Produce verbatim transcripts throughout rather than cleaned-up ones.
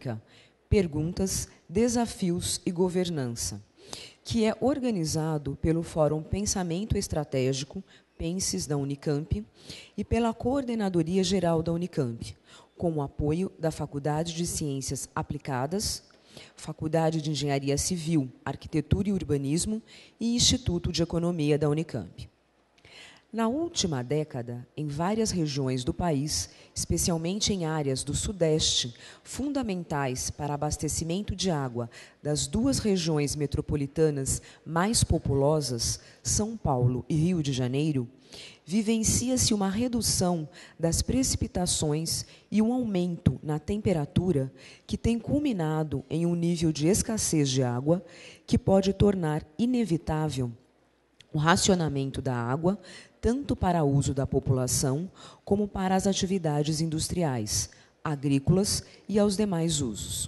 pública, perguntas, desafios e governança, que é organizado pelo Fórum Pensamento Estratégico, Penses, da Unicamp, e pela Coordenadoria Geral da Unicamp, com o apoio da Faculdade de Ciências Aplicadas, Faculdade de Engenharia Civil, Arquitetura e Urbanismo e Instituto de Economia da Unicamp. Na última década, em várias regiões do país, especialmente em áreas do Sudeste, fundamentais para abastecimento de água das duas regiões metropolitanas mais populosas, São Paulo e Rio de Janeiro, vivencia-se uma redução das precipitações e um aumento na temperatura que tem culminado em um nível de escassez de água que pode tornar inevitável o racionamento da água, tanto para uso da população como para as atividades industriais, agrícolas e aos demais usos.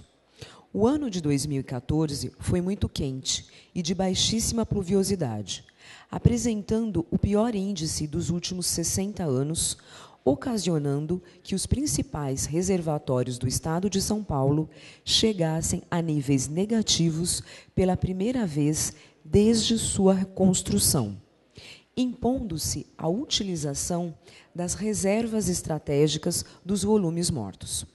O ano de dois mil e quatorze foi muito quente e de baixíssima pluviosidade, apresentando o pior índice dos últimos sessenta anos, ocasionando que os principais reservatórios do estado de São Paulo chegassem a níveis negativos pela primeira vez desde sua construção, impondo-se a utilização das reservas estratégicas dos volumes mortos.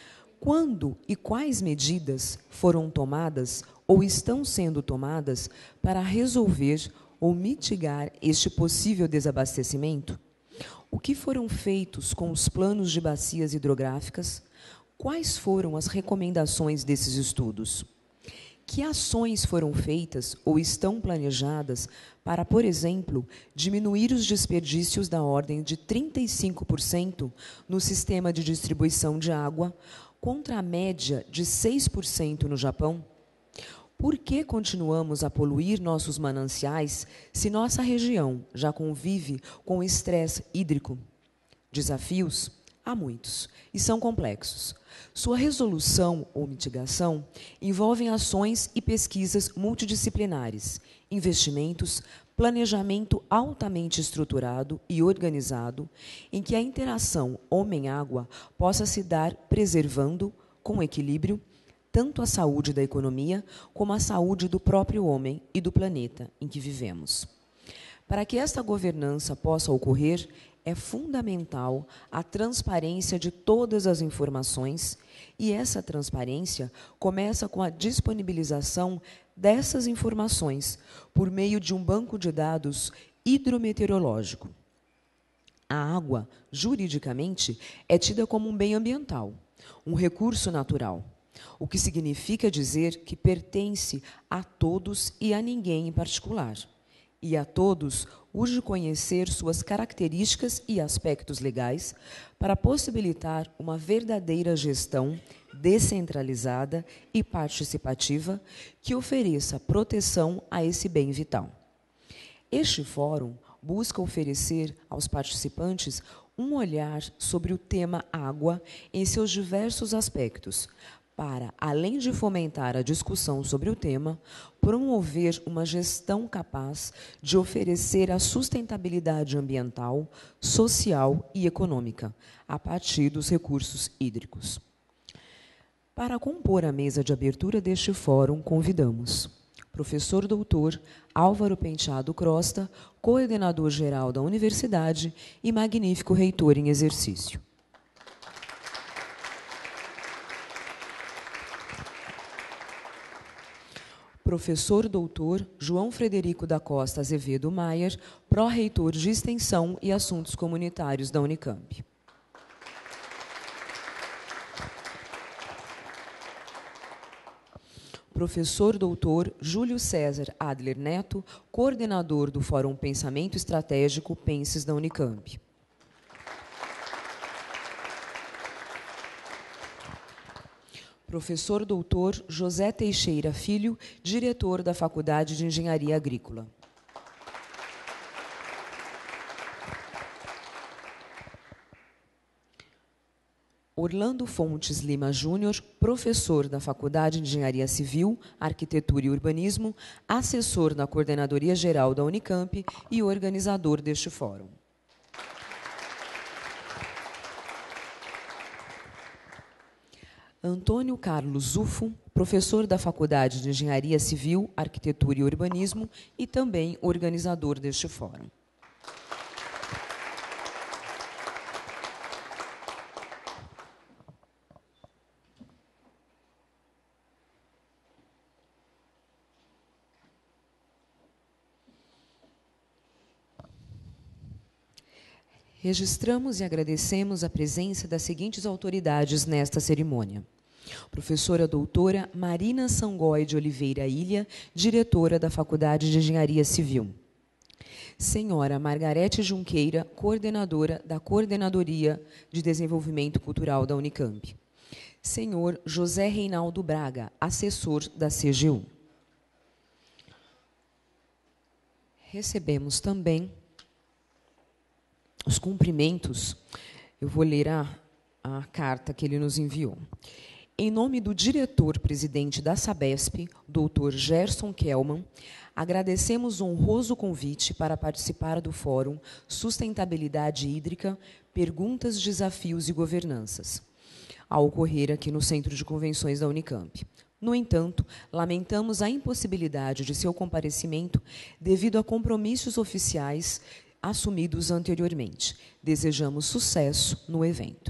Quando e quais medidas foram tomadas ou estão sendo tomadas para resolver ou mitigar este possível desabastecimento? O que foram feitos com os planos de bacias hidrográficas? Quais foram as recomendações desses estudos? Que ações foram feitas ou estão planejadas para, por exemplo, diminuir os desperdícios da ordem de trinta e cinco por cento no sistema de distribuição de água, contra a média de seis por cento no Japão? Por que continuamos a poluir nossos mananciais se nossa região já convive com estresse hídrico? Desafios? Há muitos, e são complexos. Sua resolução ou mitigação envolvem ações e pesquisas multidisciplinares, investimentos, planejamento altamente estruturado e organizado, em que a interação homem-água possa se dar preservando, com equilíbrio, tanto a saúde da economia como a saúde do próprio homem e do planeta em que vivemos. Para que esta governança possa ocorrer, é fundamental a transparência de todas as informações, e essa transparência começa com a disponibilização dessas informações por meio de um banco de dados hidrometeorológico. A água, juridicamente, é tida como um bem ambiental, um recurso natural, o que significa dizer que pertence a todos e a ninguém em particular. E a todos urge conhecer suas características e aspectos legais para possibilitar uma verdadeira gestão descentralizada e participativa que ofereça proteção a esse bem vital. Este fórum busca oferecer aos participantes um olhar sobre o tema água em seus diversos aspectos, para, além de fomentar a discussão sobre o tema, promover uma gestão capaz de oferecer a sustentabilidade ambiental, social e econômica, a partir dos recursos hídricos. Para compor a mesa de abertura deste fórum, convidamos professor doutor Álvaro Penteado Crosta, coordenador-geral da Universidade e magnífico reitor em exercício. Professor doutor João Frederico da Costa Azevedo Maier, pró-reitor de Extensão e Assuntos Comunitários da Unicamp. Professor doutor Júlio César Adler Neto, coordenador do Fórum Pensamento Estratégico Penses da Unicamp. Professor doutor José Teixeira Filho, diretor da Faculdade de Engenharia Agrícola. Orlando Fontes Lima Júnior, professor da Faculdade de Engenharia Civil, Arquitetura e Urbanismo, assessor na Coordenadoria Geral da Unicamp e organizador deste fórum. Antônio Carlos Zufo, professor da Faculdade de Engenharia Civil, Arquitetura e Urbanismo e também organizador deste fórum. Registramos e agradecemos a presença das seguintes autoridades nesta cerimônia. Professora doutora Marina Sangói de Oliveira Ilha, diretora da Faculdade de Engenharia Civil. Senhora Margarete Junqueira, coordenadora da Coordenadoria de Desenvolvimento Cultural da Unicamp. Senhor José Reinaldo Braga, assessor da C G U. Recebemos também os cumprimentos. Eu vou ler a, a carta que ele nos enviou. Em nome do diretor-presidente da Sabesp, doutor Gerson Kelman, agradecemos o honroso convite para participar do Fórum Sustentabilidade Hídrica, Perguntas, Desafios e Governanças, a ocorrer aqui no Centro de Convenções da Unicamp. No entanto, lamentamos a impossibilidade de seu comparecimento devido a compromissos oficiais assumidos anteriormente. Desejamos sucesso no evento.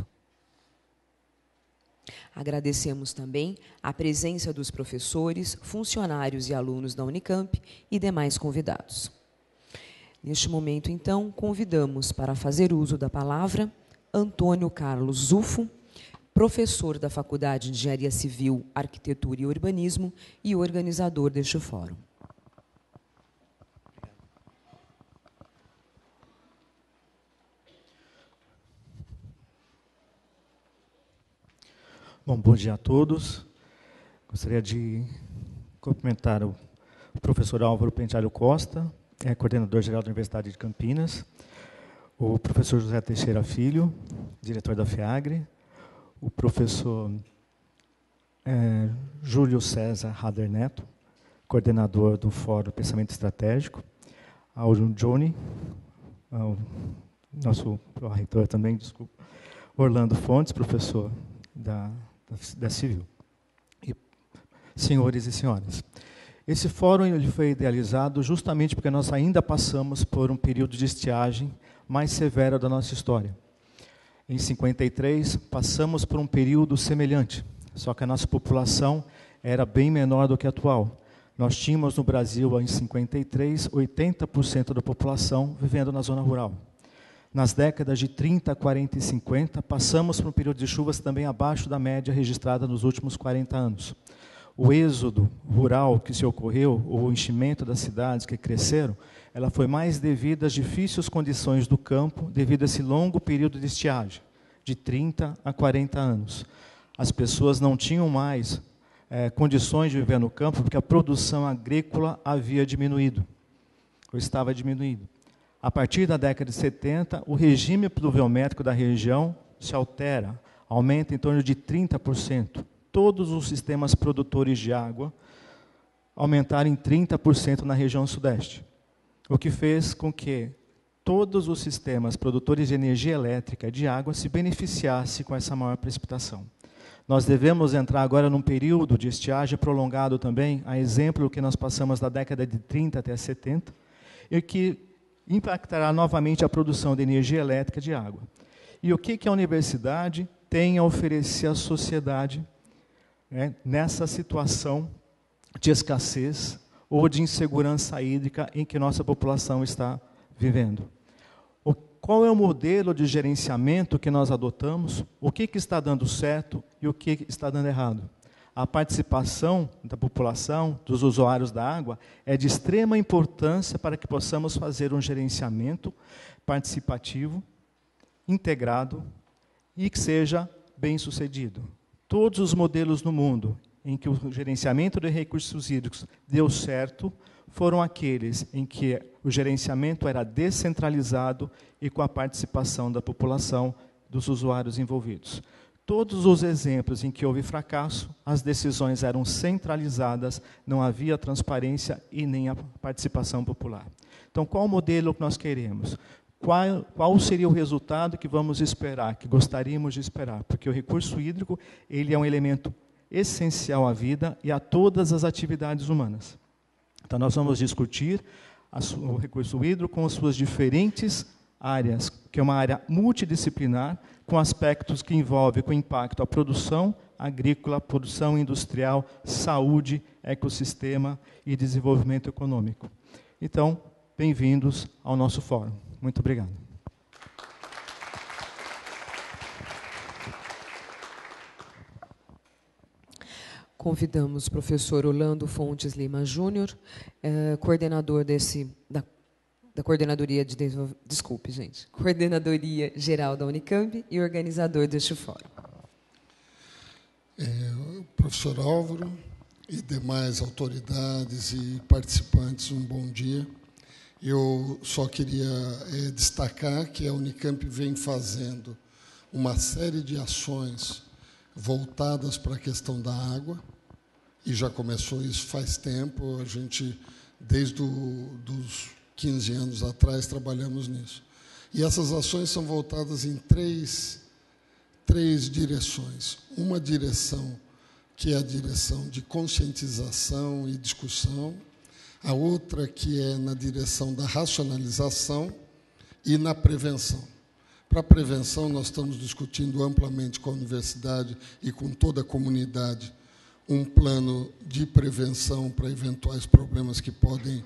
Agradecemos também a presença dos professores, funcionários e alunos da Unicamp e demais convidados. Neste momento, então, convidamos para fazer uso da palavra Antônio Carlos Zufo, professor da Faculdade de Engenharia Civil, Arquitetura e Urbanismo e organizador deste fórum. Bom, bom dia a todos. Gostaria de cumprimentar o professor Álvaro Penteado Costa, é coordenador-geral da Universidade de Campinas, o professor José Teixeira Filho, diretor da FEAGRE, o professor é, Júlio César Rader Neto, coordenador do Fórum Pensamento Estratégico, ao Johnny, ao nosso ao reitor também, desculpa, Orlando Fontes, professor da da Civil. E, senhores e senhoras, esse fórum ele foi idealizado justamente porque nós ainda passamos por um período de estiagem mais severo da nossa história. Em cinquenta e três, passamos por um período semelhante, só que a nossa população era bem menor do que a atual. Nós tínhamos no Brasil, em cinquenta e três, oitenta por cento da população vivendo na zona rural. Nas décadas de trinta, quarenta e cinquenta, passamos por um período de chuvas também abaixo da média registrada nos últimos quarenta anos. O êxodo rural que se ocorreu, o enchimento das cidades que cresceram, ela foi mais devido às difíceis condições do campo, devido a esse longo período de estiagem, de trinta a quarenta anos. As pessoas não tinham mais é, condições de viver no campo, porque a produção agrícola havia diminuído, ou estava diminuindo. A partir da década de setenta, o regime pluviométrico da região se altera, aumenta em torno de trinta por cento. Todos os sistemas produtores de água aumentaram em trinta por cento na região sudeste, o que fez com que todos os sistemas produtores de energia elétrica e de água se beneficiassem com essa maior precipitação. Nós devemos entrar agora num período de estiagem prolongado também, a exemplo do que nós passamos da década de trinta até setenta, e que impactará novamente a produção de energia elétrica e de água. E o que, que a universidade tem a oferecer à sociedade, né, nessa situação de escassez ou de insegurança hídrica em que nossa população está vivendo? O, qual é o modelo de gerenciamento que nós adotamos? O que, que está dando certo e o que está dando errado? A participação da população, dos usuários da água, é de extrema importância para que possamos fazer um gerenciamento participativo, integrado e que seja bem sucedido. Todos os modelos no mundo em que o gerenciamento de recursos hídricos deu certo foram aqueles em que o gerenciamento era descentralizado e com a participação da população, dos usuários envolvidos. Todos os exemplos em que houve fracasso, as decisões eram centralizadas, não havia transparência e nem a participação popular. Então, qual o modelo que nós queremos? qual, qual seria o resultado que vamos esperar, que gostaríamos de esperar, porque o recurso hídrico ele é um elemento essencial à vida e a todas as atividades humanas. Então, nós vamos discutir a, o recurso hídrico com as suas diferentes áreas, que é uma área multidisciplinar, com aspectos que envolvem com impacto a produção agrícola, produção industrial, saúde, ecossistema e desenvolvimento econômico. Então, bem-vindos ao nosso fórum. Muito obrigado. Convidamos o professor Orlando Fontes Lima Júnior, eh, coordenador desse, da, da Coordenadoria de Desculpe, gente, Coordenadoria Geral da Unicamp e organizador deste fórum. É, o professor Álvaro e demais autoridades e participantes, um bom dia. Eu só queria é, destacar que a Unicamp vem fazendo uma série de ações voltadas para a questão da água, e já começou isso faz tempo. A gente, desde os quinze anos atrás, trabalhamos nisso. E essas ações são voltadas em três, três direções. Uma direção que é a direção de conscientização e discussão, a outra que é na direção da racionalização e na prevenção. Para a prevenção, nós estamos discutindo amplamente com a universidade e com toda a comunidade um plano de prevenção para eventuais problemas que podem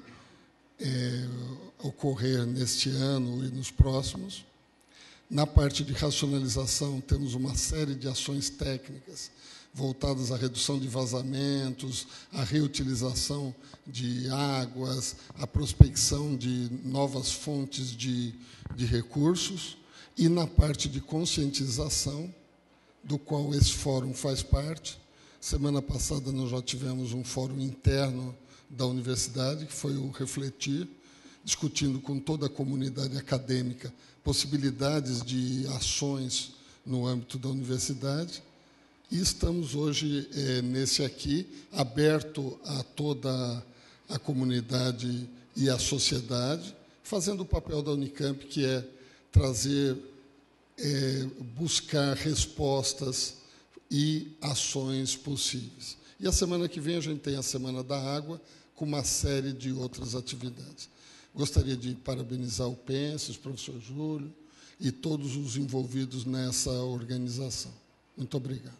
é, ocorrer neste ano e nos próximos. Na parte de racionalização, temos uma série de ações técnicas voltadas à redução de vazamentos, à reutilização de águas, à prospecção de novas fontes de, de recursos. E na parte de conscientização, do qual esse fórum faz parte. Semana passada nós já tivemos um fórum interno da universidade, que foi o Refletir, discutindo com toda a comunidade acadêmica possibilidades de ações no âmbito da universidade. E estamos hoje, é, nesse aqui, aberto a toda a comunidade e a sociedade, fazendo o papel da Unicamp, que é trazer, é, buscar respostas e ações possíveis. E a semana que vem a gente tem a Semana da Água, com uma série de outras atividades. Gostaria de parabenizar o Penses, o professor Júlio e todos os envolvidos nessa organização. Muito obrigado.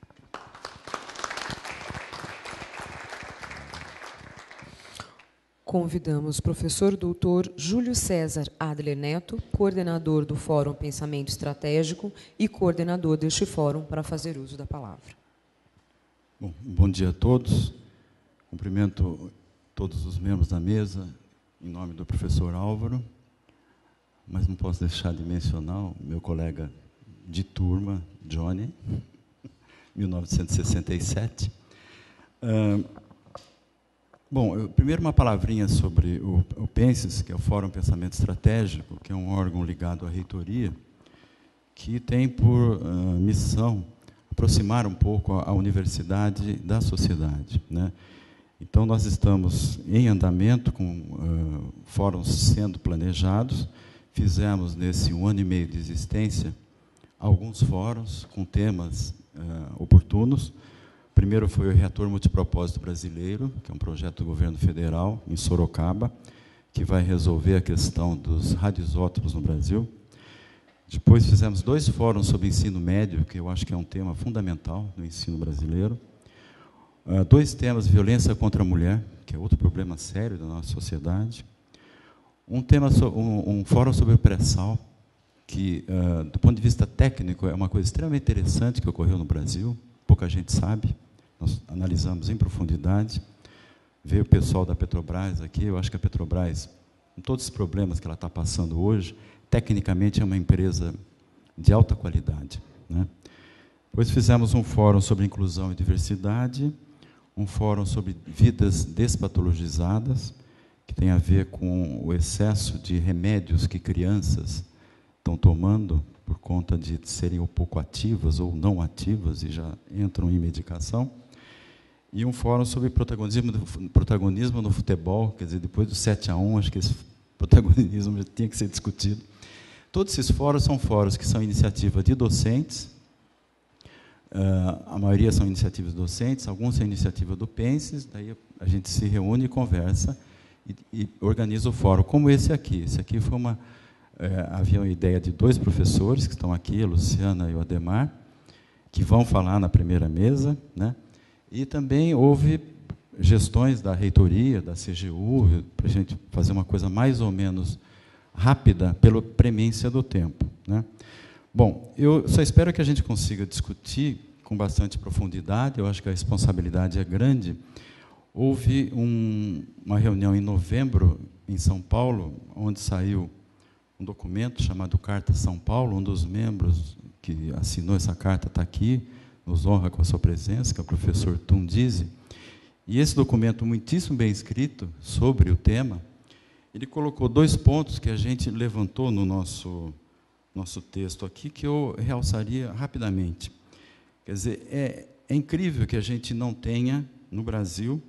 Convidamos o professor doutor Júlio César Adler Neto, coordenador do Fórum Pensamento Estratégico e coordenador deste fórum, para fazer uso da palavra. Bom, bom dia a todos. Cumprimento todos os membros da mesa, em nome do professor Álvaro, mas não posso deixar de mencionar o meu colega de turma, Johnny, mil novecentos e sessenta e sete. Uh, Bom, eu, primeiro uma palavrinha sobre o, o Penses, que é o Fórum Pensamento Estratégico, que é um órgão ligado à reitoria, que tem por uh, missão aproximar um pouco a, a universidade da sociedade, né? Então, nós estamos em andamento, com uh, fóruns sendo planejados. Fizemos, nesse um ano e meio de existência, alguns fóruns com temas uh, oportunos. O primeiro foi o Reator Multipropósito Brasileiro, que é um projeto do governo federal, em Sorocaba, que vai resolver a questão dos radioisótopos no Brasil. Depois fizemos dois fóruns sobre ensino médio, que eu acho que é um tema fundamental no ensino brasileiro. Uh, dois temas, violência contra a mulher, que é outro problema sério da nossa sociedade. Um, tema so, um, um fórum sobre o pré-sal, que, uh, do ponto de vista técnico, é uma coisa extremamente interessante que ocorreu no Brasil, pouca gente sabe. Nós analisamos em profundidade. Veio o pessoal da Petrobras aqui. Eu acho que a Petrobras, com todos os problemas que ela está passando hoje, tecnicamente é uma empresa de alta qualidade, né? Depois fizemos um fórum sobre inclusão e diversidade, um fórum sobre vidas despatologizadas, que tem a ver com o excesso de remédios que crianças estão tomando por conta de serem um pouco ativas ou não ativas e já entram em medicação. E um fórum sobre protagonismo, protagonismo no futebol, quer dizer, depois do sete a um, acho que esse protagonismo já tinha que ser discutido. Todos esses fóruns são fóruns que são iniciativa de docentes, uh, a maioria são iniciativas docentes, alguns são iniciativa do Penses, daí a gente se reúne e conversa e, e organiza o fórum, como esse aqui. Esse aqui foi uma... É, havia uma ideia de dois professores que estão aqui, a Luciana e o Ademar, que vão falar na primeira mesa, né? E também houve gestões da reitoria, da C G U, para a gente fazer uma coisa mais ou menos rápida, pela premência do tempo, né? Bom, eu só espero que a gente consiga discutir com bastante profundidade, eu acho que a responsabilidade é grande. Houve um, uma reunião em novembro, em São Paulo, onde saiu um documento chamado Carta São Paulo, um dos membros que assinou essa carta está aqui, nos honra com a sua presença, que é o professor Tundizi. E esse documento, muitíssimo bem escrito, sobre o tema, ele colocou dois pontos que a gente levantou no nosso, nosso texto aqui, que eu realçaria rapidamente. Quer dizer, é, é incrível que a gente não tenha, no Brasil,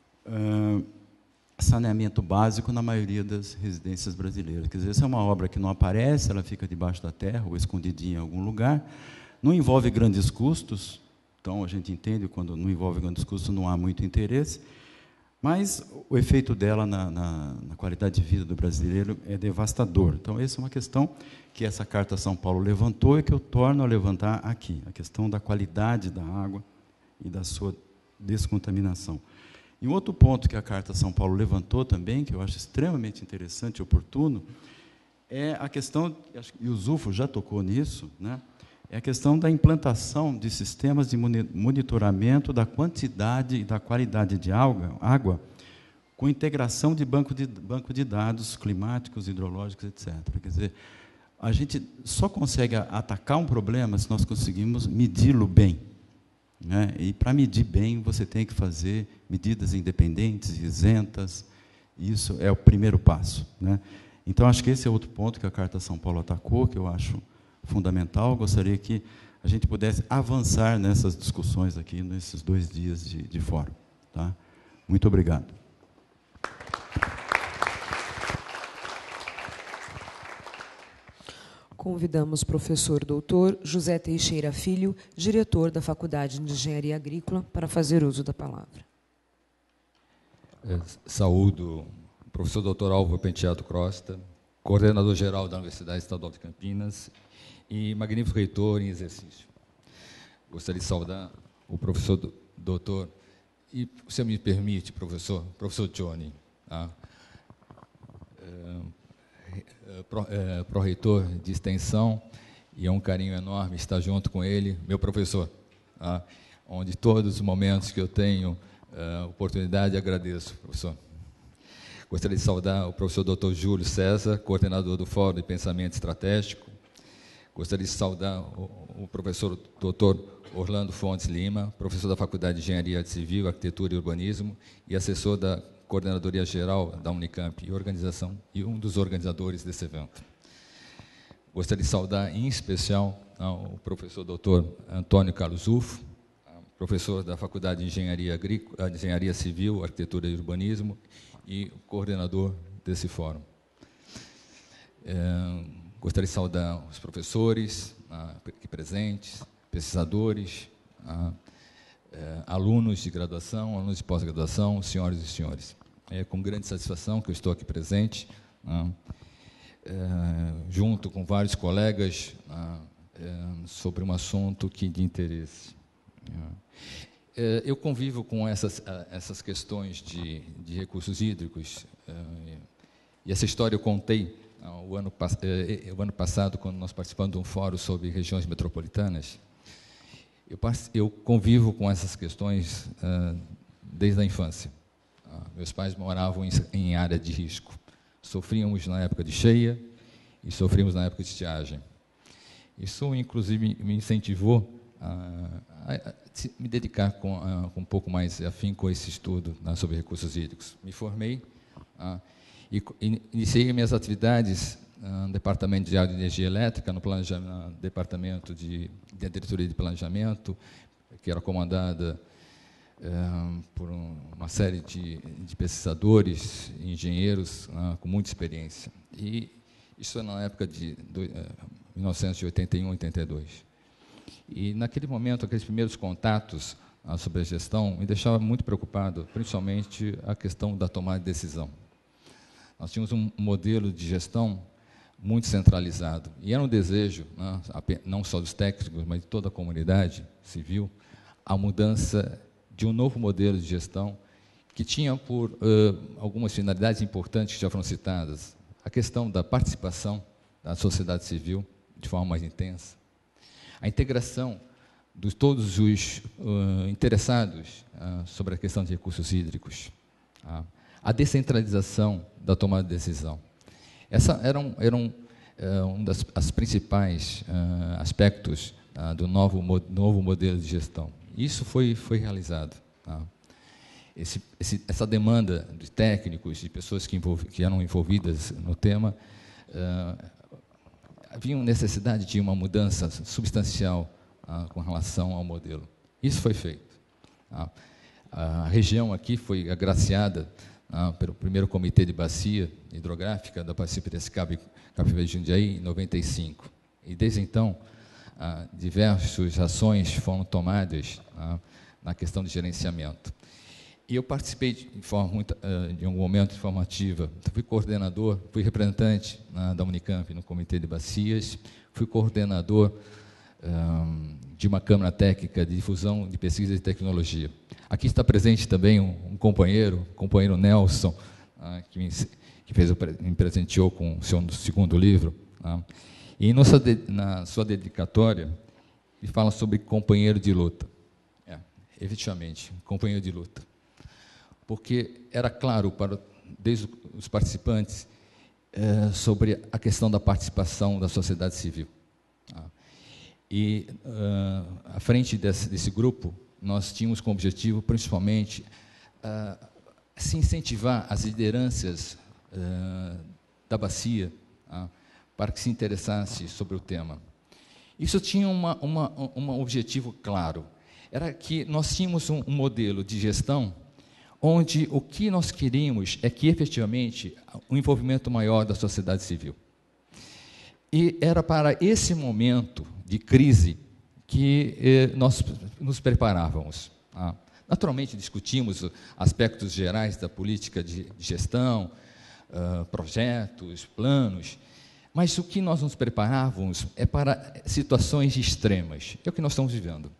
uh, saneamento básico na maioria das residências brasileiras. Quer dizer, essa é uma obra que não aparece, ela fica debaixo da terra ou escondidinha em algum lugar, não envolve grandes custos, então a gente entende, quando não envolve grandes custos não há muito interesse, mas o efeito dela na, na, na qualidade de vida do brasileiro é devastador. Então, essa é uma questão que essa Carta São Paulo levantou e que eu torno a levantar aqui, a questão da qualidade da água e da sua descontaminação. E um outro ponto que a Carta São Paulo levantou também, que eu acho extremamente interessante e oportuno, é a questão, e o Zufo já tocou nisso, né, é a questão da implantação de sistemas de monitoramento da quantidade e da qualidade de água, água com integração de banco de, banco de dados climáticos, hidrológicos, etcétera. Quer dizer, a gente só consegue atacar um problema se nós conseguimos medi-lo bem, né? E, para medir bem, você tem que fazer medidas independentes, isentas. Isso é o primeiro passo, né? Então, acho que esse é outro ponto que a Carta São Paulo atacou, que eu acho fundamental. Eu gostaria que a gente pudesse avançar nessas discussões aqui, nesses dois dias de, de fórum. Tá? Muito obrigado. Convidamos o professor doutor José Teixeira Filho, diretor da Faculdade de Engenharia Agrícola, para fazer uso da palavra. É, saúdo o professor doutor Álvaro Penteado Costa, coordenador-geral da Universidade Estadual de Campinas e magnífico reitor em exercício. Gostaria de saudar o professor doutor, e se me permite, professor, professor Johnny, tá? É, pró-reitor de extensão, e é um carinho enorme estar junto com ele, meu professor, tá? Onde todos os momentos que eu tenho uh, oportunidade, agradeço, professor. Gostaria de saudar o professor doutor Júlio César, coordenador do Fórum de Pensamento Estratégico. Gostaria de saudar o, o professor doutor Orlando Fontes Lima, professor da Faculdade de Engenharia Civil, Arquitetura e Urbanismo e assessor da Coordenadoria Geral da Unicamp e, organização, e um dos organizadores desse evento. Gostaria de saudar, em especial, o professor doutor Antônio Carlos Ufo, professor da Faculdade de Engenharia, Agrícola, Engenharia Civil, Arquitetura e Urbanismo e coordenador desse fórum. É, gostaria de saudar os professores aqui presentes, pesquisadores, a, é, alunos de graduação, alunos de pós-graduação, senhoras e senhores. É com grande satisfação que eu estou aqui presente, né, é, junto com vários colegas, né, é, sobre um assunto que de interesse. É, eu convivo com essas, essas questões de, de recursos hídricos, é, e essa história eu contei o ano, é, o ano passado, quando nós participamos de um fórum sobre regiões metropolitanas. Eu, eu convivo com essas questões uh, desde a infância. Uh, meus pais moravam em, em área de risco. Sofríamos na época de cheia e sofríamos na época de estiagem. Isso, inclusive, me incentivou a, a, a me dedicar com, a, com um pouco mais afinco a esse estudo, né, sobre recursos hídricos. Me formei uh, e iniciei minhas atividades no Departamento de Água e Energia Elétrica, no, no Departamento de, de Diretoria de Planejamento, que era comandada uh, por um, uma série de, de pesquisadores, engenheiros uh, com muita experiência. E isso é na época de do, uh, mil novecentos e oitenta e um, oitenta e dois. E, naquele momento, aqueles primeiros contatos uh, sobre a gestão me deixava muito preocupado, principalmente a questão da tomada de decisão. Nós tínhamos um modelo de gestão muito centralizado. E era um desejo, né, não só dos técnicos, mas de toda a comunidade civil, a mudança de um novo modelo de gestão que tinha por uh, algumas finalidades importantes que já foram citadas. A questão da participação da sociedade civil de forma mais intensa, a integração de todos os uh, interessados uh, sobre a questão de recursos hídricos, uh, a descentralização da tomada de decisão. Essa eram, eram uh, um dos as principais uh, aspectos uh, do novo, mo novo modelo de gestão. Isso foi, foi realizado. Tá? Esse, esse, essa demanda de técnicos, de pessoas que, que eram envolvidas no tema, uh, havia necessidade de uma mudança substancial uh, com relação ao modelo. Isso foi feito. Tá? A região aqui foi agraciada Ah, pelo primeiro Comitê de Bacia Hidrográfica da Bacia Piracicaba e Capivari de Jundiaí, em noventa e cinco. E, desde então, ah, diversas ações foram tomadas ah, na questão de gerenciamento. E eu participei, de, de, forma muito, uh, de um momento informativa, fui coordenador, fui representante ah, da Unicamp no Comitê de Bacias, fui coordenador um, de uma Câmara Técnica de Difusão de Pesquisa e Tecnologia. Aqui está presente também um, um companheiro, o companheiro Nelson, ah, que, me, que fez, me presenteou com o seu segundo livro. Ah, e na sua, de, na sua dedicatória, ele fala sobre companheiro de luta. É, efetivamente, companheiro de luta. Porque era claro para desde os participantes é, sobre a questão da participação da sociedade civil. Ah, e, ah, à frente desse, desse grupo, nós tínhamos como objetivo, principalmente, uh, se incentivar as lideranças uh, da bacia uh, para que se interessasse sobre o tema. Isso tinha uma, uma, um objetivo claro, era que nós tínhamos um, um modelo de gestão onde o que nós queríamos é que, efetivamente, o um envolvimento maior da sociedade civil. E era para esse momento de crise que eh, nós nos preparávamos. Ah, naturalmente, discutimos aspectos gerais da política de gestão, uh, projetos, planos, mas o que nós nos preparávamos é para situações extremas, é o que nós estamos vivendo.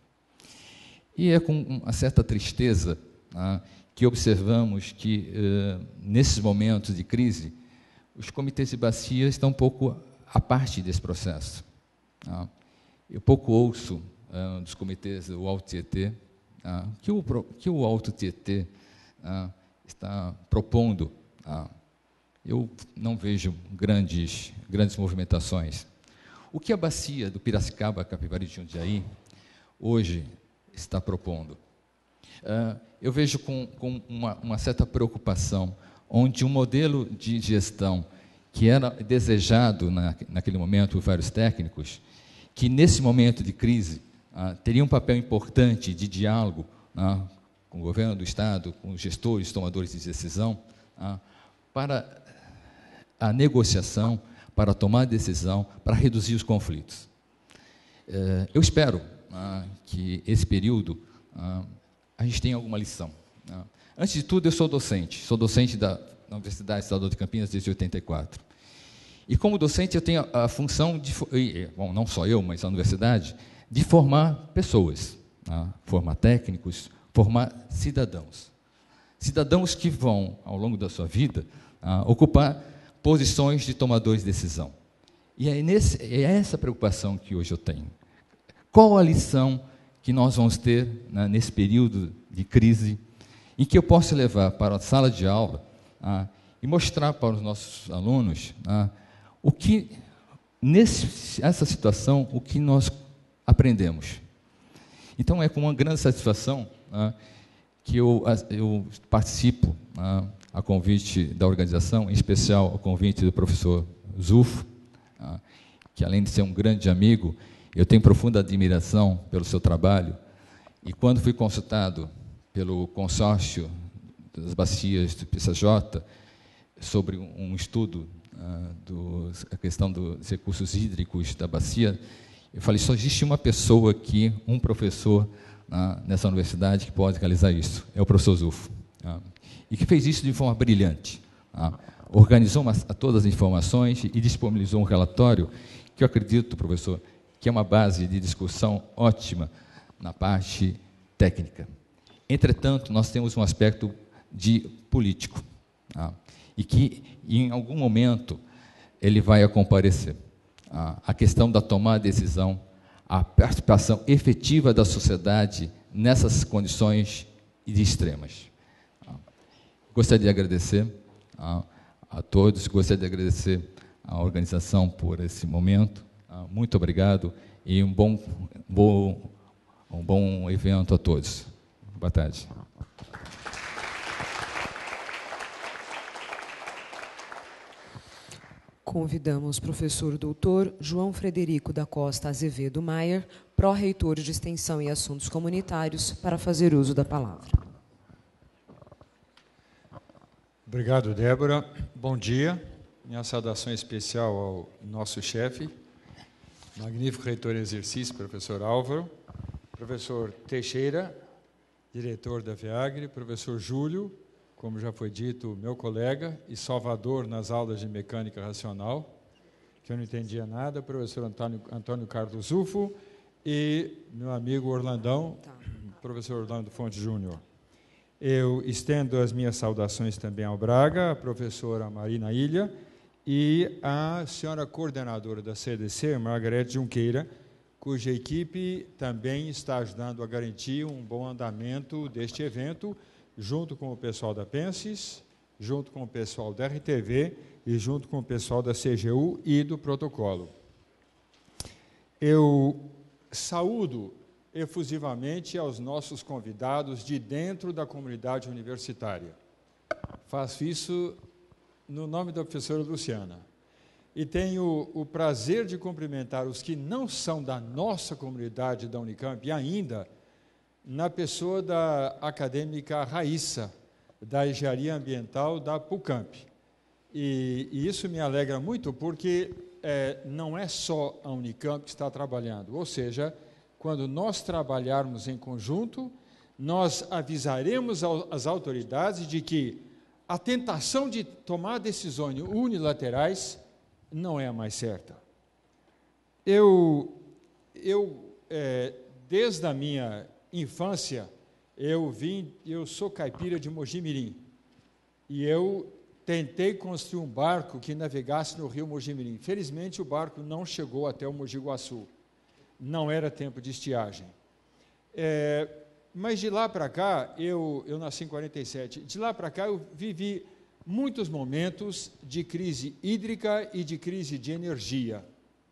E é com uma certa tristeza ah, que observamos que, uh, nesses momentos de crise, os comitês de bacia estão um pouco à parte desse processo. Ah, Eu pouco ouço uh, dos comitês do Alto Tietê, uh, que o, que o Alto Tietê uh, está propondo. Uh, eu não vejo grandes, grandes movimentações. O que a bacia do Piracicaba, Capivari de Jundiaí, hoje está propondo? Uh, eu vejo com, com uma, uma certa preocupação, onde um modelo de gestão que era desejado na, naquele momento por vários técnicos, que, nesse momento de crise, ah, teria um papel importante de diálogo ah, com o governo do Estado, com os gestores, tomadores de decisão, ah, para a negociação, para tomar decisão, para reduzir os conflitos. Eh, eu espero ah, que esse período ah, a gente tenha alguma lição. Ah. Antes de tudo, eu sou docente, sou docente da, da Universidade Estadual de Campinas desde oitenta e quatro. E, como docente, eu tenho a, a função de, bom, não só eu, mas a universidade, de formar pessoas, tá? Formar técnicos, formar cidadãos. Cidadãos que vão, ao longo da sua vida, tá? Ocupar posições de tomadores de decisão. E é, nesse, é essa preocupação que hoje eu tenho. Qual a lição que nós vamos ter, né, nesse período de crise, em que eu posso levar para a sala de aula tá? E mostrar para os nossos alunos tá? O que, nessa situação, o que nós aprendemos. Então, é com uma grande satisfação ah, que eu, eu participo, ah, a convite da organização, em especial ao convite do professor Zufo, ah, que, além de ser um grande amigo, eu tenho profunda admiração pelo seu trabalho, e quando fui consultado pelo consórcio das bacias do P C J sobre um estudo ah, do, a questão dos recursos hídricos da bacia, eu falei, só existe uma pessoa aqui, um professor ah, nessa universidade que pode realizar isso, é o professor Zufo, ah, e que fez isso de forma brilhante. Ah, organizou uma, todas as informações e disponibilizou um relatório que eu acredito, professor, que é uma base de discussão ótima na parte técnica. Entretanto, nós temos um aspecto de político, ah, e que, em algum momento, ele vai a comparecer. Ah, a questão da tomada de decisão, a participação efetiva da sociedade nessas condições de extremas. Ah, gostaria de agradecer ah, a todos, gostaria de agradecer à organização por esse momento. Ah, muito obrigado e um bom, bom, um bom evento a todos. Boa tarde. Convidamos o professor doutor João Frederico da Costa Azevedo Maier, pró-reitor de Extensão e Assuntos Comunitários, para fazer uso da palavra. Obrigado, Débora. Bom dia. Minha saudação especial ao nosso chefe, magnífico reitor em exercício, professor Álvaro, professor Teixeira, diretor da FEAGRE, professor Júlio, como já foi dito, meu colega e salvador nas aulas de mecânica racional, que eu não entendia nada, professor Antônio, Antônio Carlos Zufo e meu amigo Orlandão, tá. Professor Orlando Fonte Júnior. Eu estendo as minhas saudações também ao Braga, a professora Marina Ilha e a senhora coordenadora da C D C, Margarete Junqueira, cuja equipe também está ajudando a garantir um bom andamento deste evento, junto com o pessoal da Pensis, junto com o pessoal da R T V e junto com o pessoal da C G U e do protocolo. Eu saúdo efusivamente aos nossos convidados de dentro da comunidade universitária. Faço isso no nome da professora Luciana. E tenho o prazer de cumprimentar os que não são da nossa comunidade da Unicamp e ainda na pessoa da acadêmica Raíssa, da Engenharia Ambiental da PUCamp. E, e isso me alegra muito, porque é, não é só a Unicamp que está trabalhando, ou seja, quando nós trabalharmos em conjunto, nós avisaremos as autoridades de que a tentação de tomar decisões unilaterais não é a mais certa. Eu, eu é, desde a minha infância, eu vim, eu sou caipira de Mojimirim, e eu tentei construir um barco que navegasse no rio Mojimirim. Felizmente, o barco não chegou até o Mogi Guaçu. Não era tempo de estiagem. É, mas de lá para cá, eu, eu nasci em quarenta e sete, de lá para cá eu vivi muitos momentos de crise hídrica e de crise de energia.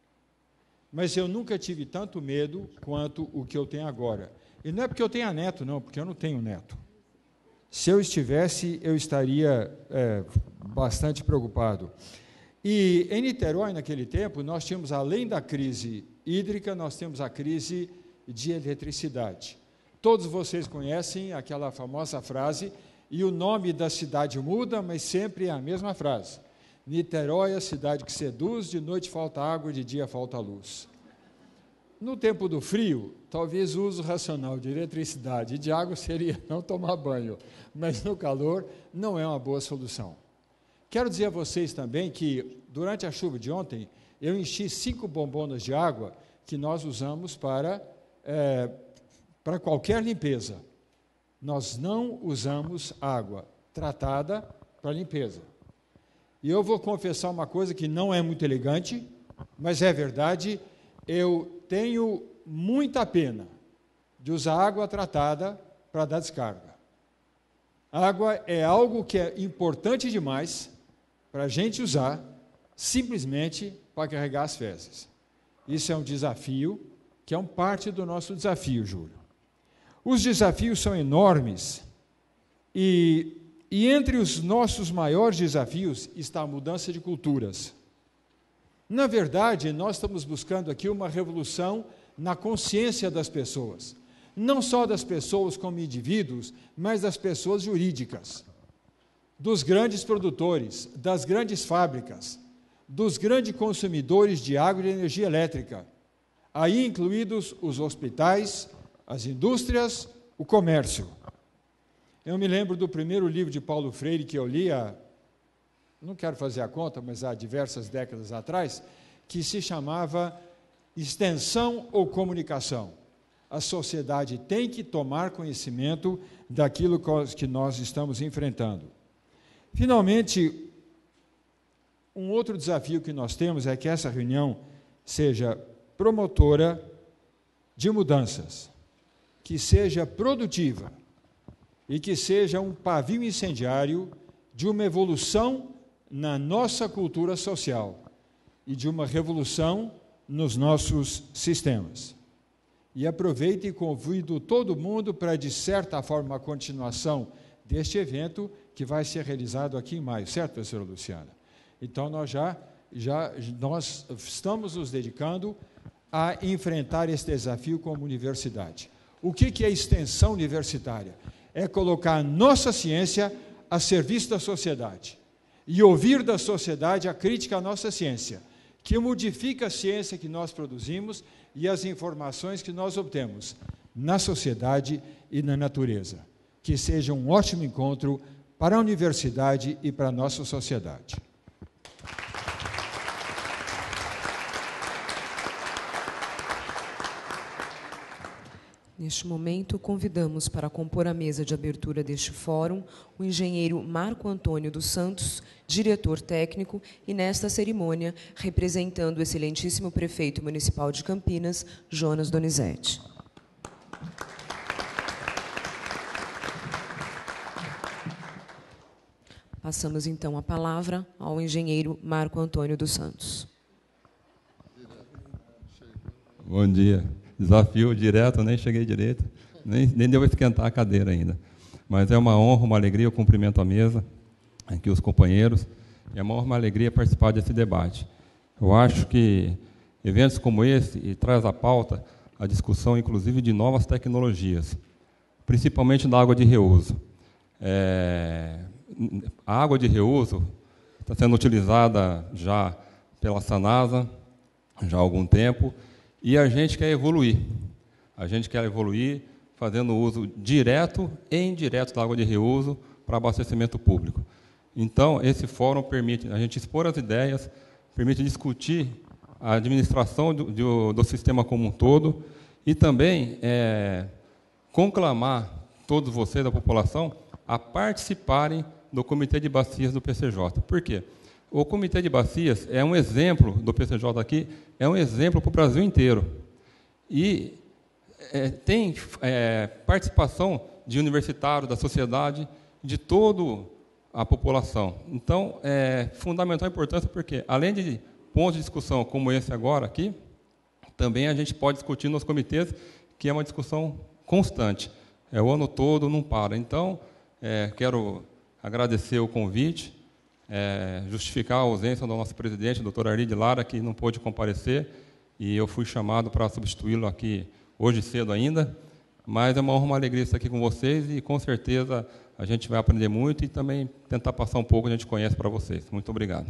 Mas eu nunca tive tanto medo quanto o que eu tenho agora. E não é porque eu tenha neto, não, porque eu não tenho neto. Se eu estivesse, eu estaria é, bastante preocupado. E em Niterói, naquele tempo, nós tínhamos, além da crise hídrica, nós temos a crise de eletricidade. Todos vocês conhecem aquela famosa frase, e o nome da cidade muda, mas sempre é a mesma frase. Niterói é a cidade que seduz, de noite falta água, de dia falta luz. No tempo do frio, talvez o uso racional de eletricidade e de água seria não tomar banho, mas no calor não é uma boa solução. Quero dizer a vocês também que, durante a chuva de ontem, eu enchi cinco bombonas de água que nós usamos para, é, para qualquer limpeza. Nós não usamos água tratada para limpeza. E eu vou confessar uma coisa que não é muito elegante, mas é verdade. Eu tenho muita pena de usar água tratada para dar descarga. Água é algo que é importante demais para a gente usar simplesmente para carregar as fezes. Isso é um desafio, que é um parte do nosso desafio, Júlio. Os desafios são enormes e, e entre os nossos maiores desafios está a mudança de culturas. Na verdade, nós estamos buscando aqui uma revolução na consciência das pessoas. não só das pessoas como indivíduos, mas das pessoas jurídicas, dos grandes produtores, das grandes fábricas, dos grandes consumidores de água e de energia elétrica, aí incluídos os hospitais, as indústrias, o comércio. Eu me lembro do primeiro livro de Paulo Freire que eu li, há, não quero fazer a conta, mas há diversas décadas atrás, que se chamava Extensão ou Comunicação. A sociedade tem que tomar conhecimento daquilo que nós estamos enfrentando. Finalmente, um outro desafio que nós temos é que essa reunião seja promotora de mudanças, que seja produtiva e que seja um pavio incendiário de uma evolução na nossa cultura social e de uma revolução nos nossos sistemas. E aproveito e convido todo mundo para, de certa forma, a continuação deste evento que vai ser realizado aqui em maio, certo, professora Luciana? Então, nós já, já nós estamos nos dedicando a enfrentar esse desafio como universidade. O que, que é extensão universitária? É colocar a nossa ciência a serviço da sociedade e ouvir da sociedade a crítica à nossa ciência, que modifica a ciência que nós produzimos e as informações que nós obtemos na sociedade e na natureza. Que seja um ótimo encontro para a universidade e para a nossa sociedade. Neste momento, convidamos para compor a mesa de abertura deste fórum o engenheiro Marco Antônio dos Santos, diretor técnico, e nesta cerimônia, representando o excelentíssimo prefeito municipal de Campinas, Jonas Donizete. Passamos, então, a palavra ao engenheiro Marco Antônio dos Santos. Bom dia. Desafio direto, nem cheguei direito, nem, nem deu para esquentar a cadeira ainda. Mas é uma honra, uma alegria, eu cumprimento a mesa, aqui os companheiros, é uma honra, uma alegria participar desse debate. Eu acho que eventos como esse e traz à pauta a discussão, inclusive, de novas tecnologias, principalmente da água de reuso. É, a água de reuso está sendo utilizada já pela Sanasa, já há algum tempo, e a gente quer evoluir. A gente quer evoluir fazendo uso direto e indireto da água de reuso para abastecimento público. Então, esse fórum permite a gente expor as ideias, permite discutir a administração do, do, do sistema como um todo e também é, conclamar todos vocês, da população, a participarem do Comitê de Bacias do P C J. Por quê? O Comitê de Bacias é um exemplo do P C J aqui, é um exemplo para o Brasil inteiro. E é, tem é, participação de universitários, da sociedade, de toda a população. Então, é fundamental a importância, porque, além de pontos de discussão como esse agora aqui, também a gente pode discutir nos comitês, que é uma discussão constante. É o ano todo, não para. Então, é, quero agradecer o convite, É, justificar a ausência do nosso presidente, doutor Arlide Lara, que não pôde comparecer, e eu fui chamado para substituí-lo aqui hoje cedo ainda, mas é uma honra, uma alegria estar aqui com vocês, e com certeza a gente vai aprender muito e também tentar passar um pouco que a gente conhece para vocês. Muito obrigado.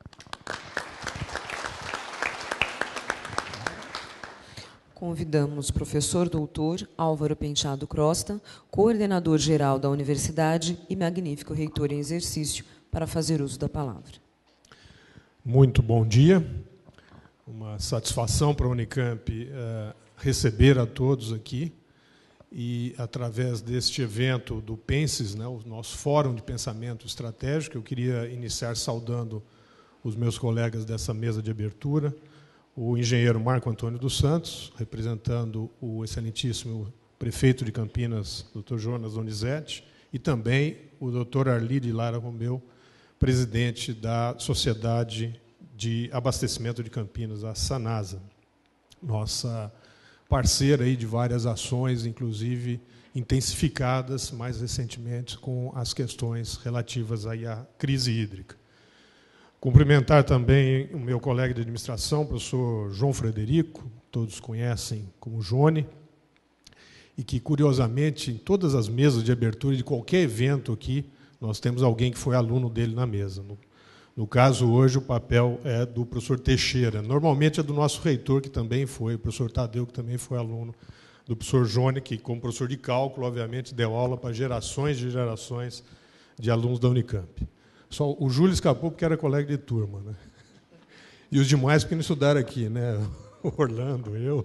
Convidamos o professor doutor Álvaro Penteado Costa, coordenador-geral da universidade e magnífico reitor em exercício, para fazer uso da palavra. Muito bom dia. Uma satisfação para a Unicamp uh, receber a todos aqui e, através deste evento do Penses, né, o nosso Fórum de Pensamento Estratégico, eu queria iniciar saudando os meus colegas dessa mesa de abertura, o engenheiro Marco Antônio dos Santos, representando o excelentíssimo prefeito de Campinas, doutor Jonas Donizete, e também o doutor Arlide Lara Romeu, presidente da Sociedade de Abastecimento de Campinas, a Sanasa, nossa parceira aí de várias ações, inclusive intensificadas mais recentemente com as questões relativas aí à crise hídrica. Cumprimentar também o meu colega de administração, o professor João Frederico, todos conhecem como Jone, e que, curiosamente, em todas as mesas de abertura de qualquer evento aqui, nós temos alguém que foi aluno dele na mesa. No, no caso, hoje, o papel é do professor Teixeira. Normalmente é do nosso reitor, que também foi, o professor Tadeu, que também foi aluno do professor Jônio, que, como professor de cálculo, obviamente, deu aula para gerações e gerações de alunos da Unicamp. Só o Júlio escapou porque era colega de turma, né? E os demais porque não estudaram aqui, né? O Orlando, eu.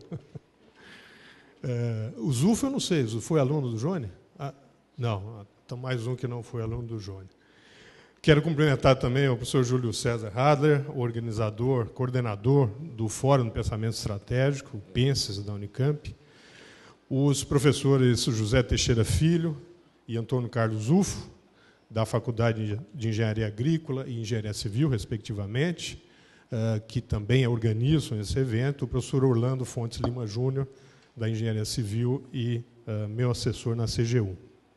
É, o Zufo, eu não sei, o Zufo foi aluno do Jônio? Ah, não, então mais um que não foi aluno do Jônio. Quero cumprimentar também o professor Júlio César Hadler, organizador, coordenador do Fórum do Pensamento Estratégico, o PENSES, da Unicamp, os professores José Teixeira Filho e Antônio Carlos Zufo, da Faculdade de Engenharia Agrícola e Engenharia Civil, respectivamente, que também organizam esse evento, o professor Orlando Fontes Lima Júnior, da Engenharia Civil e meu assessor na C G U.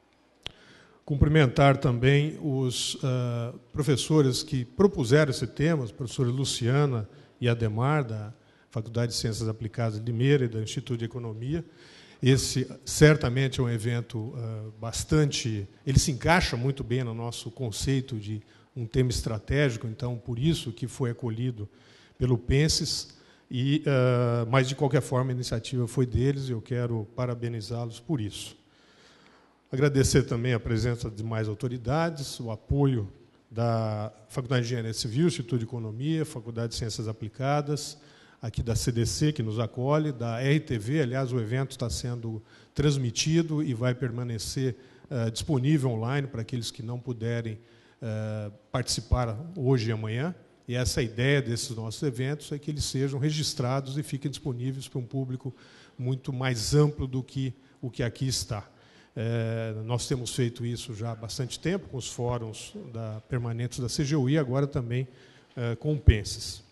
Cumprimentar também os professores que propuseram esse tema, os professores Luciana e Ademar, da Faculdade de Ciências Aplicadas de Limeira e do Instituto de Economia. Esse, certamente, é um evento uh, bastante... Ele se encaixa muito bem no nosso conceito de um tema estratégico, então, por isso que foi acolhido pelo PENSES, e, uh, mas, de qualquer forma, a iniciativa foi deles e eu quero parabenizá-los por isso. Agradecer também a presença de mais autoridades, o apoio da Faculdade de Engenharia Civil, Instituto de Economia, Faculdade de Ciências Aplicadas, aqui da C D C, que nos acolhe, da R T V, aliás, o evento está sendo transmitido e vai permanecer uh, disponível online para aqueles que não puderem uh, participar hoje e amanhã. E essa é a ideia desses nossos eventos, é que eles sejam registrados e fiquem disponíveis para um público muito mais amplo do que o que aqui está. É, nós temos feito isso já há bastante tempo, com os fóruns da, permanentes da C G U I, agora também uh, com o PENSES.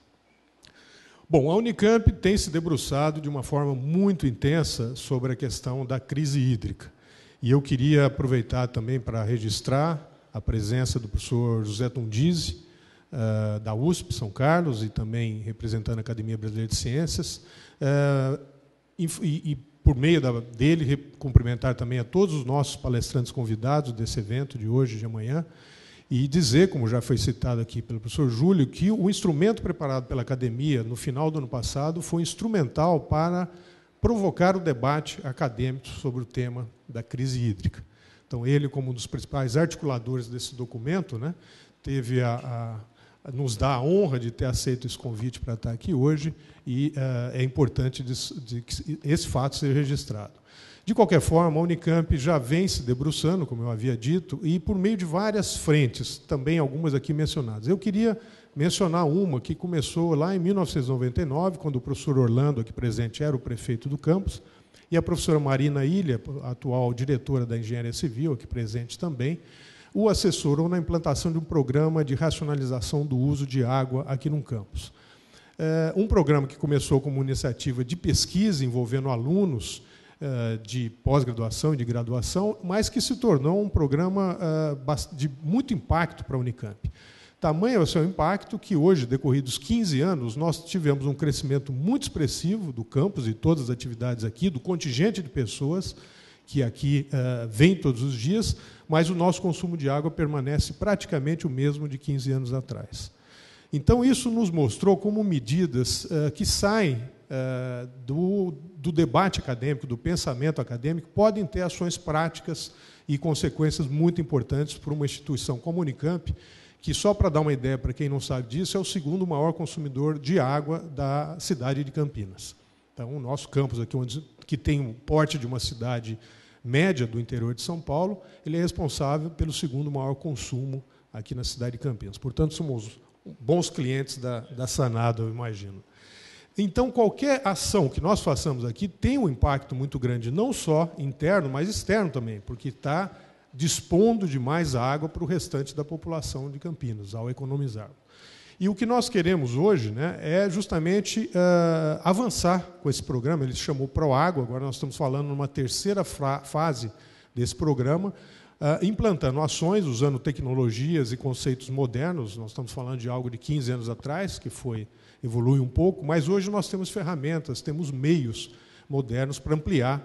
Bom, a Unicamp tem se debruçado de uma forma muito intensa sobre a questão da crise hídrica. E eu queria aproveitar também para registrar a presença do professor José Tundizi, uh, da U S P São Carlos, e também representando a Academia Brasileira de Ciências, uh, e, e, por meio da, dele, cumprimentar também a todos os nossos palestrantes convidados desse evento de hoje e de amanhã, e dizer, como já foi citado aqui pelo professor Júlio, que o instrumento preparado pela academia no final do ano passado foi instrumental para provocar o debate acadêmico sobre o tema da crise hídrica. Então, ele, como um dos principais articuladores desse documento, né, teve a, a, nos dá a honra de ter aceito esse convite para estar aqui hoje, e uh, é importante de, de que esse fato seja registrado. De qualquer forma, a Unicamp já vem se debruçando, como eu havia dito, e por meio de várias frentes, também algumas aqui mencionadas. Eu queria mencionar uma que começou lá em mil novecentos e noventa e nove, quando o professor Orlando, aqui presente, era o prefeito do campus, e a professora Marina Ilha, atual diretora da Engenharia Civil, aqui presente também, o assessorou na implantação de um programa de racionalização do uso de água aqui no campus. É um programa que começou como iniciativa de pesquisa envolvendo alunos de pós-graduação e de graduação, mas que se tornou um programa de muito impacto para a Unicamp. Tamanho é o seu impacto que hoje, decorridos quinze anos, nós tivemos um crescimento muito expressivo do campus e todas as atividades aqui, do contingente de pessoas que aqui vem todos os dias, mas o nosso consumo de água permanece praticamente o mesmo de quinze anos atrás. Então, isso nos mostrou como medidas que saem Uh, do, do debate acadêmico, do pensamento acadêmico, podem ter ações práticas e consequências muito importantes para uma instituição como a Unicamp, que, só para dar uma ideia para quem não sabe disso, é o segundo maior consumidor de água da cidade de Campinas. Então, o nosso campus aqui, onde, que tem o porte de uma cidade média do interior de São Paulo, ele é responsável pelo segundo maior consumo aqui na cidade de Campinas. Portanto, somos bons clientes da, da Sanado, eu imagino. Então, qualquer ação que nós façamos aqui tem um impacto muito grande, não só interno, mas externo também, porque está dispondo de mais água para o restante da população de Campinas, ao economizar. E o que nós queremos hoje, né, é justamente uh, avançar com esse programa. Ele se chamou ProÁgua, agora nós estamos falando numa terceira fase desse programa, uh, implantando ações, usando tecnologias e conceitos modernos. Nós estamos falando de algo de quinze anos atrás, que foi... evolui um pouco, mas hoje nós temos ferramentas, temos meios modernos para ampliar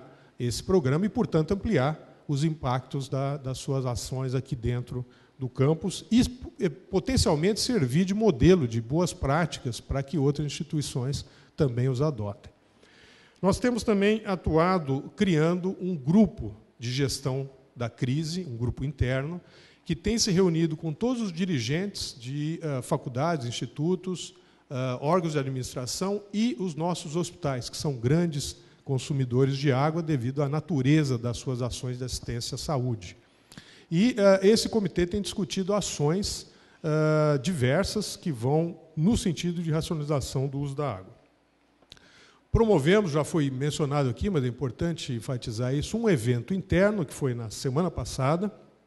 esse programa e, portanto, ampliar os impactos da, das suas ações aqui dentro do campus e, potencialmente, servir de modelo de boas práticas para que outras instituições também os adotem. Nós temos também atuado criando um grupo de gestão da crise, um grupo interno, que tem se reunido com todos os dirigentes de uh, faculdades, institutos, uh, órgãos de administração e os nossos hospitais, que são grandes consumidores de água devido à natureza das suas ações de assistência à saúde. E uh, esse comitê tem discutido ações uh, diversas que vão no sentido de racionalização do uso da água. Promovemos, já foi mencionado aqui, mas é importante enfatizar isso, um evento interno, que foi na semana passada,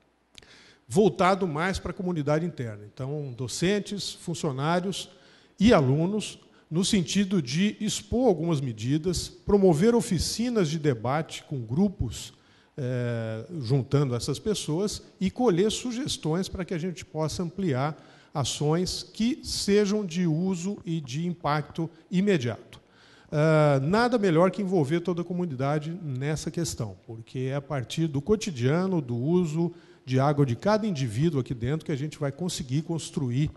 voltado mais para a comunidade interna. Então, docentes, funcionários e alunos, no sentido de expor algumas medidas, promover oficinas de debate com grupos, eh, juntando essas pessoas, e colher sugestões para que a gente possa ampliar ações que sejam de uso e de impacto imediato. Uh, nada melhor que envolver toda a comunidade nessa questão, porque é a partir do cotidiano, do uso de água de cada indivíduo aqui dentro, que a gente vai conseguir construir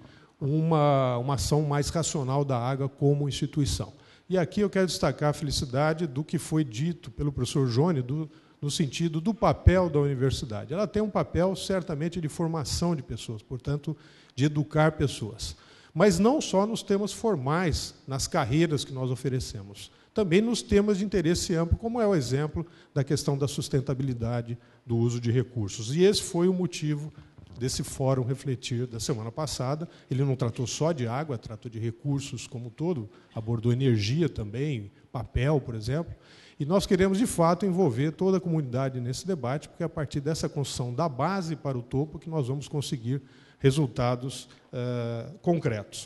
uma, uma ação mais racional da água como instituição. E aqui eu quero destacar a felicidade do que foi dito pelo professor Jônio, do, no sentido do papel da universidade. Ela tem um papel, certamente, de formação de pessoas, portanto, de educar pessoas. Mas não só nos temas formais, nas carreiras que nós oferecemos, também nos temas de interesse amplo, como é o exemplo da questão da sustentabilidade do uso de recursos. E esse foi o motivo desse Fórum Refletir da semana passada. Ele não tratou só de água, tratou de recursos como um todo, abordou energia também, papel, por exemplo. E nós queremos, de fato, envolver toda a comunidade nesse debate, porque é a partir dessa construção da base para o topo que nós vamos conseguir resultados uh, concretos.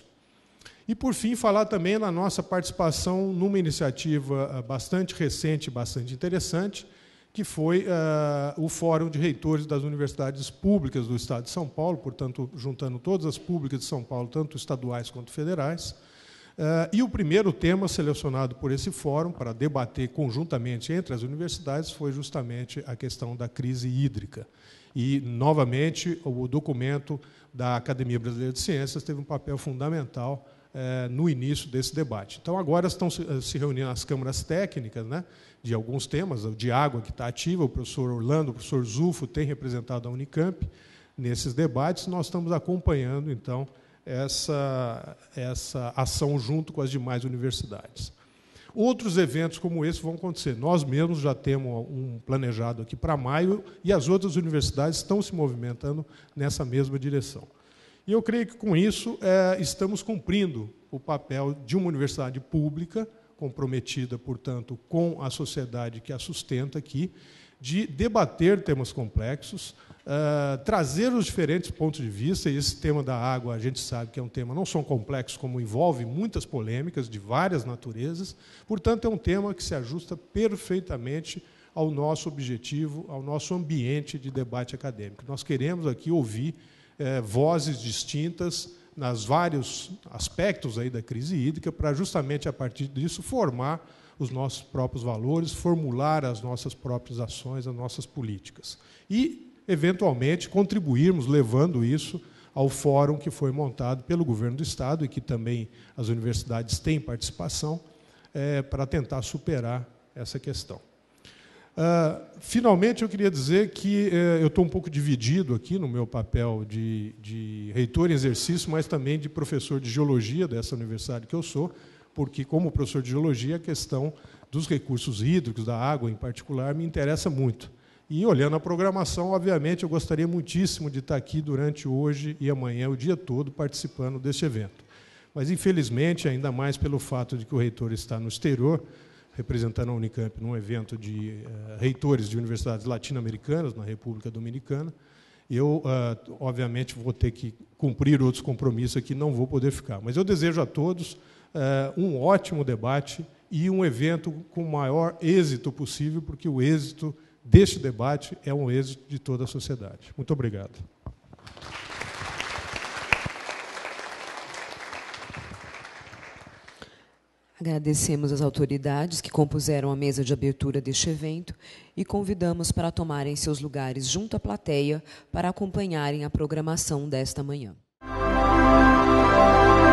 E, por fim, falar também na nossa participação numa iniciativa uh, bastante recente, bastante interessante, que foi uh, o Fórum de Reitores das Universidades Públicas do Estado de São Paulo, portanto, juntando todas as públicas de São Paulo, tanto estaduais quanto federais. Uh, e o primeiro tema selecionado por esse fórum para debater conjuntamente entre as universidades foi justamente a questão da crise hídrica. E, novamente, o documento da Academia Brasileira de Ciências teve um papel fundamental eh, no início desse debate. Então, agora estão se reunindo as câmaras técnicas, né, de alguns temas, de água que está ativa, o professor Orlando, o professor Zufo tem representado a Unicamp nesses debates, nós estamos acompanhando, então, essa, essa ação junto com as demais universidades. Outros eventos como esse vão acontecer. Nós mesmos já temos um planejado aqui para maio e as outras universidades estão se movimentando nessa mesma direção. E eu creio que, com isso, é, estamos cumprindo o papel de uma universidade pública, comprometida, portanto, com a sociedade que a sustenta aqui, de debater temas complexos, Uh, trazer os diferentes pontos de vista, e esse tema da água, a gente sabe que é um tema não só complexo, como envolve muitas polêmicas de várias naturezas, portanto, é um tema que se ajusta perfeitamente ao nosso objetivo, ao nosso ambiente de debate acadêmico. Nós queremos aqui ouvir eh, vozes distintas nos vários aspectos aí da crise hídrica, para justamente, a partir disso, formar os nossos próprios valores, formular as nossas próprias ações, as nossas políticas. E eventualmente, contribuirmos levando isso ao fórum que foi montado pelo governo do Estado e que também as universidades têm participação, é, para tentar superar essa questão. Uh, finalmente, eu queria dizer que uh, eu estou um pouco dividido aqui no meu papel de, de reitor em exercício, mas também de professor de geologia dessa universidade que eu sou, porque, como professor de geologia, a questão dos recursos hídricos, da água em particular, me interessa muito. E, olhando a programação, obviamente, eu gostaria muitíssimo de estar aqui durante hoje e amanhã, o dia todo, participando deste evento. Mas, infelizmente, ainda mais pelo fato de que o reitor está no exterior, representando a Unicamp num evento de uh, reitores de universidades latino-americanas, na República Dominicana, eu, uh, obviamente, vou ter que cumprir outros compromissos aqui, não vou poder ficar. Mas eu desejo a todos uh, um ótimo debate e um evento com o maior êxito possível, porque o êxito deste debate é um êxito de toda a sociedade. Muito obrigado. Agradecemos as autoridades que compuseram a mesa de abertura deste evento e convidamos para tomarem seus lugares junto à plateia para acompanharem a programação desta manhã.